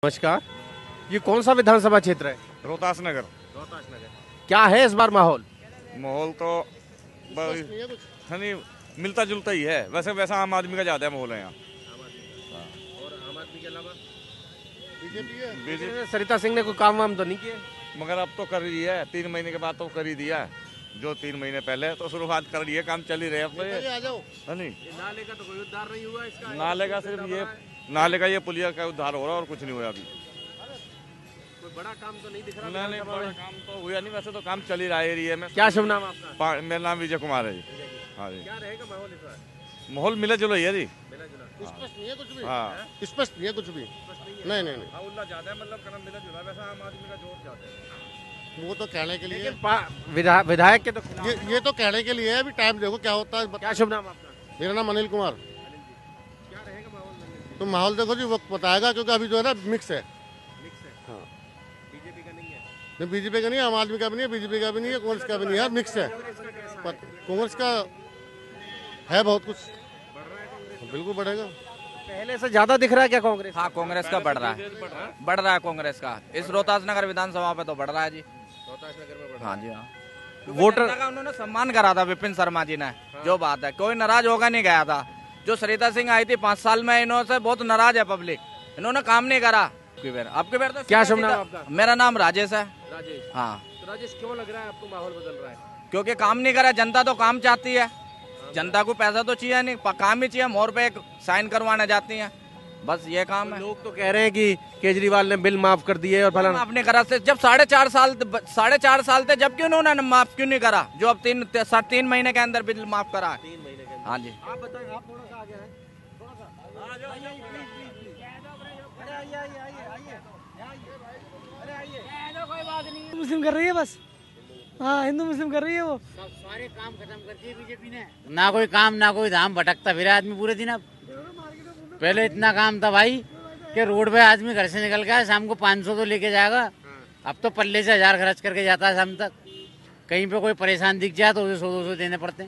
नमस्कार। ये कौन सा विधानसभा क्षेत्र है? रोहतास नगर। रोहतास नगर। क्या है इस बार माहौल? माहौल तो नहीं मिलता जुलता ही है, वैसे वैसा आम आदमी का ज्यादा माहौल है यहाँ। और आम आदमी के अलावा बीजेपी बीजेपी सरिता सिंह ने कोई काम वाम तो नहीं किए? मगर अब तो कर रही है, 3 महीने के बाद तो कर ही दिया। जो 3 महीने पहले तो शुरुआत कर रही है, काम चल ही रहे अब तो ये नहीं। नाले का तो कोई उद्धार नहीं हुआ इसका? नाले का सिर्फ ये नाले का ये पुलिया का उद्धार हो रहा है और कुछ नहीं हुआ अभी। कोई बड़ा काम तो नहीं दिख रहा? नहीं बड़ा काम तो हुआ नहीं, वैसे तो काम चल ही रहा है एरिया में। क्या शुभ नाम आपका? मेरा नाम विजय कुमार है जी। हाँ जी। क्या रहेगा माहौल इस बार? माहौल मिला जुला ही है जी। स्पष्ट नहीं है कुछ भी? हाँ स्पष्ट नहीं है कुछ भी? नहीं नहीं हाँ उल्ला ज्यादा है, मतलब कदम मिला जुला, वैसा आम आदमी का जोर ज्यादा है। वो तो कहने के लिए विधायक के तो ये तो कहने के लिए है। अभी टाइम देखो क्या होता है। क्या शुभ नाम आपका? मेरा नाम अनिल कुमार। क्या रहेगा माहौल? तो माहौल देखो जी वक्त बताएगा, क्योंकि अभी जो है ना मिक्स है। हाँ बीजेपी का नहीं है? नहीं, बीजेपी का नहीं है, आम आदमी का भी नहीं है, बीजेपी का भी नहीं है, कांग्रेस का भी नहीं है, मिक्स है। कांग्रेस का है बहुत कुछ, बिल्कुल बढ़ेगा। पहले से ज्यादा दिख रहा है क्या कांग्रेस? हाँ कांग्रेस का बढ़ रहा है कांग्रेस का। इस रोहतास नगर विधानसभा पे तो बढ़ रहा है जी। रोहतास नगर में हाँ जी हाँ। वोटर जनता का उन्होंने सम्मान करा था विपिन शर्मा जी ने। जो बात है, कोई नाराज होगा नहीं गया था। जो सरिता सिंह आई थी 5 साल में, इन्होंने से बहुत नाराज है पब्लिक। इन्होंने काम नहीं करा। आपके बेर तो क्या शुभ नाम आपका? मेरा नाम राजेश है। राजेश। हाँ तो राजेश क्यों लग रहा है आपको माहौल बदल रहा है? क्योंकि काम नहीं करा। जनता तो काम चाहती है, जनता को पैसा तो चाहिए नहीं, काम ही चाहिए। मोहर पे साइन करवाने जाती है, बस ये काम है। लोग तो कह रहे हैं कि केजरीवाल ने बिल माफ कर दिए और फलाना। आपने करा से जब 4.5 साल थे, जब क्यों उन्होंने माफ क्यों नहीं करा? जो अब 3 महीने के अंदर बिल माफ करा है। 3 महीने के? हाँ जी। आप बताएं, आप थोड़ा सा आगे हैं, थोड़ा सा। कोई बात नहीं, मुस्लिम कर रही है बस। हाँ हिंदू मुस्लिम कर रही है वो। सारे काम खत्म कर दिए बीजेपी ने। ना कोई काम ना कोई धाम, भटकता फिर आदमी पूरे दिन। अब पहले इतना काम था भाई कि रोड पे आदमी घर से निकल गया शाम को 500 तो लेके जाएगा। अब तो पल्ले से 1000 खर्च करके जाता है शाम तक। कहीं पे कोई परेशान दिख जाए तो उसे 100-200 देने पड़ते हैं।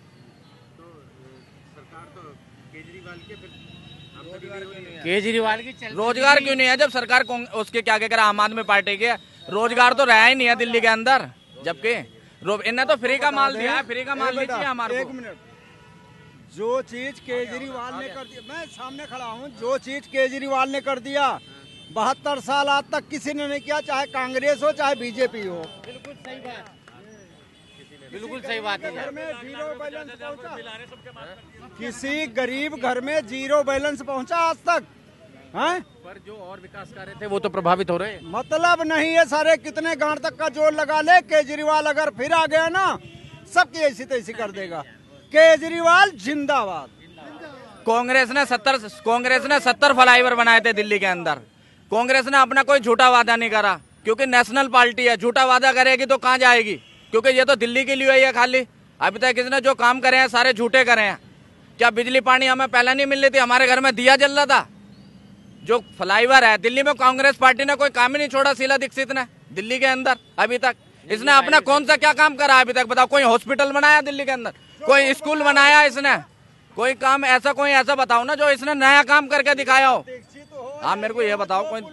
केजरीवाल की रोजगार क्यों नहीं है जब सरकार उसके क्या कह आम आदमी पार्टी के? रोजगार तो रहा ही नहीं है दिल्ली के अंदर। जबकि इन्हें तो फ्री का माल दिया है, फ्री का माल नहीं चाहिए हमारे को। जो चीज केजरीवाल ने कर दिया, मैं सामने खड़ा हूँ, जो चीज केजरीवाल ने कर दिया 72 साल आज तक किसी ने नहीं किया, चाहे कांग्रेस हो चाहे बीजेपी हो। बिल्कुल सही बात, बिल्कुल सही बात है। घर में 0 बैलेंस पहुंचा, किसी गरीब घर में 0 बैलेंस पहुंचा आज तक है? पर जो और विकास कार्य थे वो तो प्रभावित हो रहे हैं। मतलब नहीं है सारे, कितने गांठ तक का जोर लगा ले, केजरीवाल अगर फिर आ गया ना सबकी ऐसी तैसी कर देगा। केजरीवाल जिंदाबाद। कांग्रेस ने 70 फ्लाईओवर बनाए थे दिल्ली के अंदर। कांग्रेस ने अपना कोई झूठा वादा नहीं करा, क्योंकि नेशनल पार्टी है। झूठा वादा करेगी तो कहाँ जाएगी? क्योंकि ये तो दिल्ली के लिए ही है खाली। अभी तक इसने जो काम करे हैं सारे झूठे करे हैं। क्या बिजली पानी हमें पहले नहीं मिल रही थी? हमारे घर में दिया जल रहा था। जो फ्लाईओवर है दिल्ली में, कांग्रेस पार्टी ने कोई काम ही नहीं छोड़ा शीला दीक्षित ने दिल्ली के अंदर अभी तक। इसने अपना कौन सा क्या काम करा अभी तक? बताओ। कोई हॉस्पिटल बनाया दिल्ली के अंदर? कोई स्कूल बनाया इसने? कोई काम ऐसा बताओ ना जो इसने नया काम करके दिखाया हो। हाँ मेरे को ये बताओ कोई।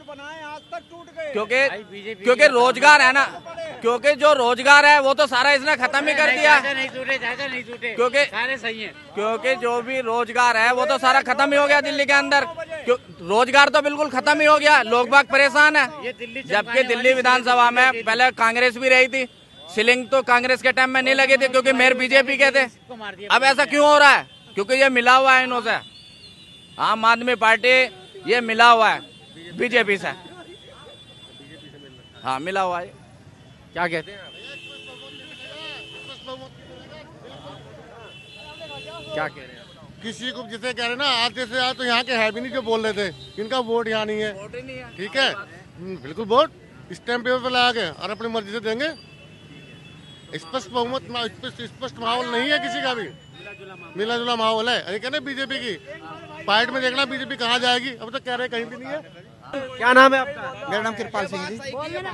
क्योंकि रोजगार है ना, क्योंकि जो रोजगार है वो तो सारा इसने खत्म ही कर दिया। नहीं टूटे क्योंकि सारे सही है। क्योंकि जो भी रोजगार है वो तो सारा खत्म ही हो गया दिल्ली के अंदर। रोजगार तो बिल्कुल खत्म ही हो गया, लोग बाग परेशान है। जबकि दिल्ली विधानसभा में पहले कांग्रेस भी रही थी, सीलिंग तो कांग्रेस के टाइम में नहीं लगी थी क्योंकि मेयर बीजेपी के थे। अब ऐसा क्यों हो रहा है? क्योंकि ये मिला हुआ है इन्हों से। आम आदमी पार्टी ये मिला हुआ है बीजेपी से। हाँ मिला हुआ है। क्या कहते हैं आप? क्या कह रहे हैं? किसी को जिसे कह रहे ना आज जैसे आज तो यहाँ के है भी नहीं जो बोल रहे थे इनका वोट यहाँ नहीं है। ठीक है, बिल्कुल वोट स्टैम्प पेपर पे लगा के और अपनी मर्जी से देंगे। स्पष्ट बहुमत, स्पष्ट माहौल नहीं है किसी का भी, मिला जुला माहौल है। अरे कहने बीजेपी की पार्ट में देखना बीजेपी कहाँ जाएगी, अब तो कह रहे कहीं भी नहीं है। क्या नाम है आपका? मेरा नाम कृपाल सिंह जी।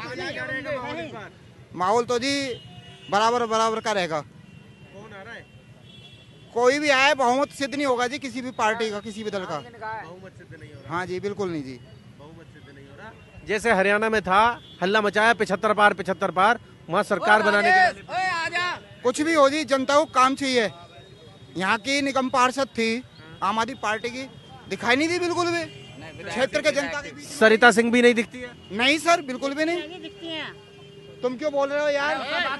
माहौल तो जी बराबर का रहेगा। कौन आ रहा है? कोई भी आए बहुमत सिद्ध नहीं होगा जी, किसी भी पार्टी का, किसी भी दल का बहुमत सिद्ध नहीं हो रहा। हाँ जी बिल्कुल नहीं जी। बहुमत सिद्ध नहीं हो रहा। जैसे हरियाणा में था, हल्ला मचाया 75 पार, वहाँ सरकार बनाने के लिए। कुछ भी हो जी, जनता को काम चाहिए। यहाँ की निगम पार्षद थी आम आदमी पार्टी की, दिखाई नहीं दी बिल्कुल भी क्षेत्र के जनता के बीच। सरिता सिंह भी नहीं दिखती है। नहीं सर, बिल्कुल भी नहीं। तुम क्यों बोल रहे हो यार?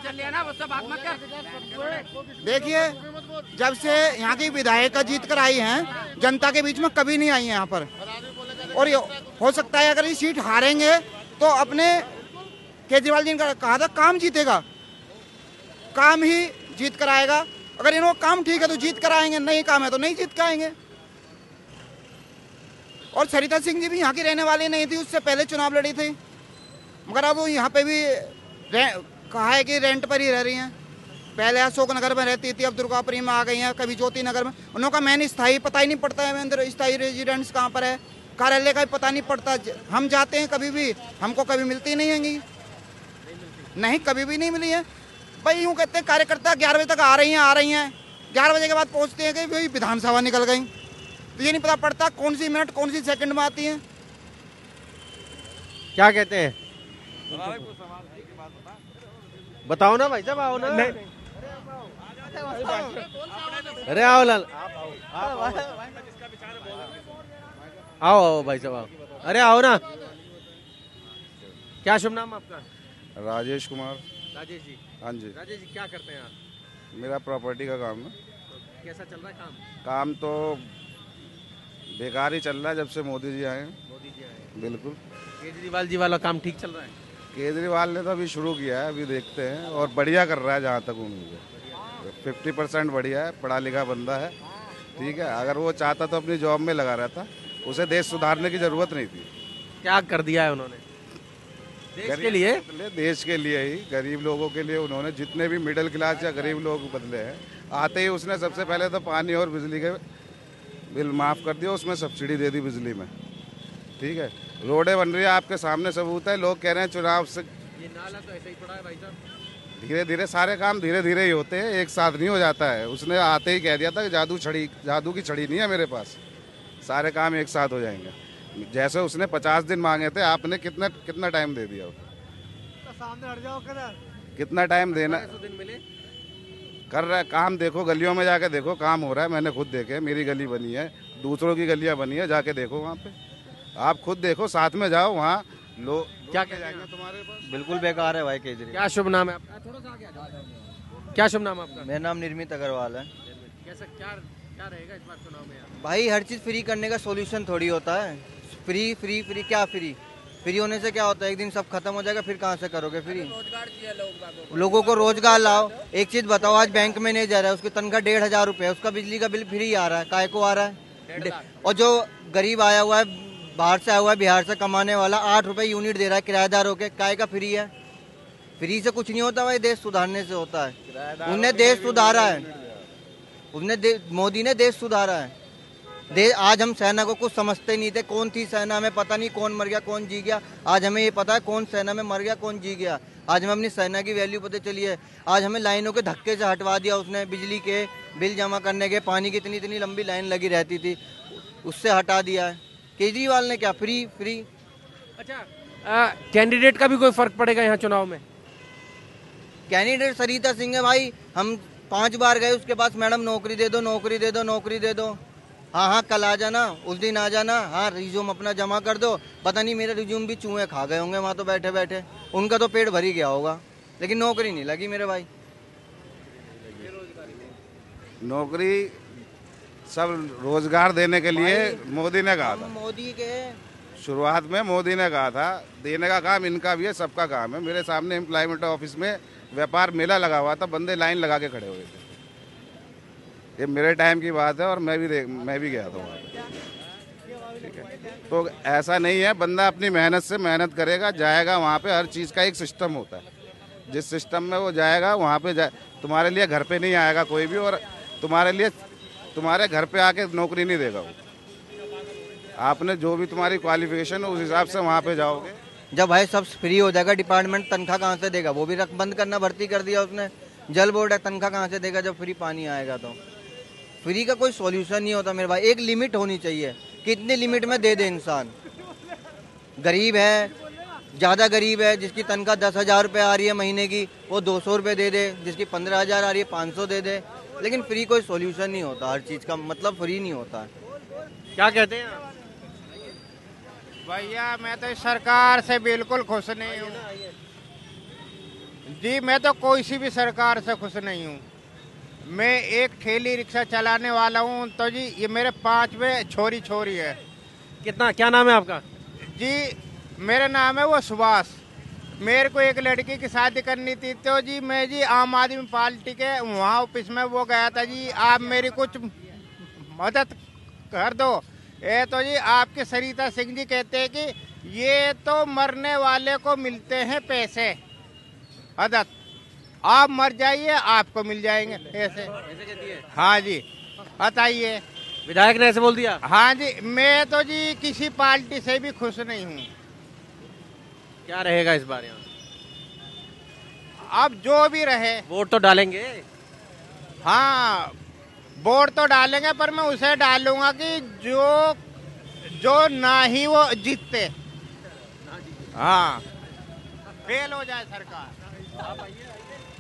देखिए, जब से यहाँ की विधायक जीत कर आई हैं, जनता के बीच में कभी नहीं आई है यहाँ पर। और ये हो सकता है अगर ये सीट हारेंगे तो अपने केजरीवाल जी ने कहा था काम जीतेगा, काम ही जीत कर आएगा। अगर इन्होंने काम ठीक है तो जीत कर आएंगे, नहीं काम है तो नहीं जीत कर आएंगे। और सरिता सिंह जी भी यहाँ की रहने वाली नहीं थी, उससे पहले चुनाव लड़ी थी, मगर अब वो यहाँ पे भी कहा है कि रेंट पर ही रह रही हैं। पहले अशोक नगर में रहती थी, अब दुर्गापुरी में आ गई हैं, कभी ज्योति नगर में। उन्हों का मेन स्थायी पता ही नहीं पड़ता है, अंदर स्थायी रेजिडेंस कहाँ पर है, कार्यालय का भी पता नहीं पड़ता। हम जाते हैं कभी भी, हमको कभी मिलती नहीं है, नहीं कभी भी नहीं मिली है भाई। यूँ कहते हैं कार्यकर्ता 11 बजे तक आ रही हैं, 11 बजे के बाद पहुँचते हैं कि भाई विधानसभा निकल गई, तो ये नहीं पता पड़ता कौन सी मिनट कौन सी सेकंड में आती है। क्या कहते हैं? बताओ ना भाई साहब, आओ ना। अरे आओ लाल, आओ भाई साहब, आओ। अरे आओ ना। क्या शुभ नाम आपका? राजेश कुमार। राजेश जी। हाँ जी। राजेश जी क्या करते हैं आप? मेरा प्रॉपर्टी का काम है। कैसा चल रहा है काम? काम तो बेकार ही चल रहा है जब से मोदी जी आए। मोदी जी आए। बिल्कुल। केजरीवाल जी वाला काम ठीक चल रहा है? केजरीवाल ने तो अभी शुरू किया है, अभी देखते हैं, और बढ़िया कर रहा है जहाँ तक उम्मीद है। 50% बढ़िया है, पढ़ा लिखा बंदा है, ठीक है। अगर वो चाहता तो अपनी जॉब में लगा रहता, उसे देश सुधारने की जरूरत नहीं थी। क्या कर दिया है उन्होंने देश के लिए? देश के लिए ही, गरीब लोगों के लिए उन्होंने जितने भी मिडिल क्लास या गरीब लोग बदले हैं, आते ही उसने सबसे पहले तो पानी और बिजली के बिल माफ़ कर दिया, उसमें सब्सिडी दे दी बिजली में, ठीक है। रोडें बन रही है, आपके सामने सबूत है। लोग कह रहे हैं चुनाव से ये नाला तो ऐसे ही पड़ा है भाई साहब। धीरे धीरे सारे काम धीरे धीरे ही होते हैं, एक साथ नहीं हो जाता है। उसने आते ही कह दिया था कि जादू की छड़ी नहीं है मेरे पास, सारे काम एक साथ हो जाएंगे। जैसे उसने 50 दिन मांगे थे, आपने कितना टाइम दे दिया? सामने हट जाओ, कितना टाइम देना? दिन मिले कर रहा है काम। देखो गलियों में जाके देखो, काम हो रहा है। मैंने खुद देखे, मेरी गली बनी है, दूसरों की गलियां बनी है, जाके देखो वहाँ पे, आप खुद देखो, साथ में जाओ वहाँ। लोग क्या जाएंगे तुम्हारे पास? बिल्कुल बेकार है भाई केजरीवाल। क्या शुभ नाम है आपका? थोड़ा सा आगे आ जाओ। क्या शुभ नाम आपका? मेरा नाम निर्मित अग्रवाल है। कैसा क्या रहेगा इस बार चुनाव में? भाई हर चीज फ्री करने का सॉल्यूशन थोड़ी होता है। फ्री फ्री फ्री क्या फ्री होने से क्या होता है? एक दिन सब खत्म हो जाएगा, फिर कहाँ से करोगे फ्री? लोगों को रोजगार लाओ। एक चीज बताओ, आज बैंक में नहीं जा रहा है, उसकी तनख्वाह 1,500 रुपये, उसका बिजली का बिल फ्री आ रहा है, काय को आ रहा है? और जो गरीब आया हुआ है, बाहर से आया हुआ है, बिहार से कमाने वाला, 8 रुपए यूनिट दे रहा है किराएदार होके, काय का फ्री है? फ्री से कुछ नहीं होता भाई, देश सुधारने से होता है। उनने देश सुधारा है, मोदी ने देश सुधारा है। आज हम सेना को कुछ समझते नहीं थे, कौन थी सेना, हमें पता नहीं कौन मर गया कौन जी गया। आज हमें ये पता है कौन सेना में मर गया कौन जी गया। आज हमें अपनी सेना की वैल्यू पता चली है। आज हमें लाइनों के धक्के से हटवा दिया उसने, बिजली के बिल जमा करने के, पानी की इतनी लंबी लाइन लगी रहती थी, उससे हटा दिया है। केजरीवाल ने क्या फ्री। अच्छा, कैंडिडेट का भी कोई फर्क पड़ेगा यहाँ चुनाव में? कैंडिडेट सरिता सिंह है भाई, हम 5 बार गए उसके पास, मैडम नौकरी दे दो। हाँ कल आ जाना, उस दिन आ जाना, हाँ रिज्यूम अपना जमा कर दो। पता नहीं मेरा रिज्यूम भी चूहे खा गए होंगे वहाँ तो बैठे, उनका तो पेट भर ही गया होगा, लेकिन नौकरी नहीं लगी मेरे भाई। नौकरी सब रोजगार देने के लिए मोदी ने कहा था। मोदी के शुरुआत में मोदी ने कहा था, देने का काम इनका भी है, सबका काम है। मेरे सामने एम्प्लॉयमेंट ऑफिस में व्यापार मेला लगा हुआ था, बंदे लाइन लगा के खड़े हुए थे। ये मेरे टाइम की बात है, और मैं भी गया था वहाँ पे, ठीक है। तो ऐसा नहीं है, बंदा अपनी मेहनत करेगा, जाएगा वहाँ पे। हर चीज़ का एक सिस्टम होता है, जिस सिस्टम में वो जाएगा वहाँ पे तुम्हारे लिए घर पे नहीं आएगा कोई भी, और तुम्हारे घर पे आके नौकरी नहीं देगा वो। आपने जो भी तुम्हारी क्वालिफिकेशन है उस हिसाब से वहाँ पे जाओगे। जब भाई सब फ्री हो जाएगा, डिपार्टमेंट तनख्वाह कहाँ से देगा? वो भी बंद करना, भर्ती कर दिया उसने। जल बोर्ड है, तनख्वाह कहाँ से देगा जब फ्री पानी आएगा? तो फ्री का कोई सॉल्यूशन नहीं होता मेरे भाई। एक लिमिट होनी चाहिए, कितनी लिमिट में दे इंसान। गरीब है, ज़्यादा गरीब है, जिसकी तनख्वाह 10,000 रुपये आ रही है महीने की, वो 200 रुपये दे दे, जिसकी 15,000 आ रही है 500 दे दे। लेकिन फ्री कोई सॉल्यूशन नहीं होता, हर चीज़ का मतलब फ्री नहीं होता। क्या कहते हैं आप? भैया मैं तो इस सरकार से बिल्कुल खुश नहीं हूँ जी। मैं तो कोई सी भी सरकार से खुश नहीं हूँ। मैं एक ठेली रिक्शा चलाने वाला हूँ, तो जी ये मेरे 5वें छोरी है। कितना, क्या नाम है आपका? जी मेरा नाम है वो सुभाष। मेरे को एक लड़की की शादी करनी थी, तो जी मैं जी आम आदमी पार्टी के वहाँ ऑफिस में वो गया था जी, आप मेरी कुछ मदद कर दो। ये तो जी आपके सरिता सिंह जी कहते हैं कि ये तो मरने वाले को मिलते हैं पैसे, मदद, आप मर जाइए आपको मिल जाएंगे ऐसे कहती है। हाँ जी बताइए। विधायक ने ऐसे बोल दिया? हाँ जी, मैं तो जी किसी पार्टी से भी खुश नहीं हूँ। क्या रहेगा इस बार यहाँ? अब जो भी रहे। वोट तो डालेंगे? हाँ वोट तो डालेंगे, पर मैं उसे डालूंगा कि जो ना ही वो जीतते, हाँ फेल हो जाए सरकार।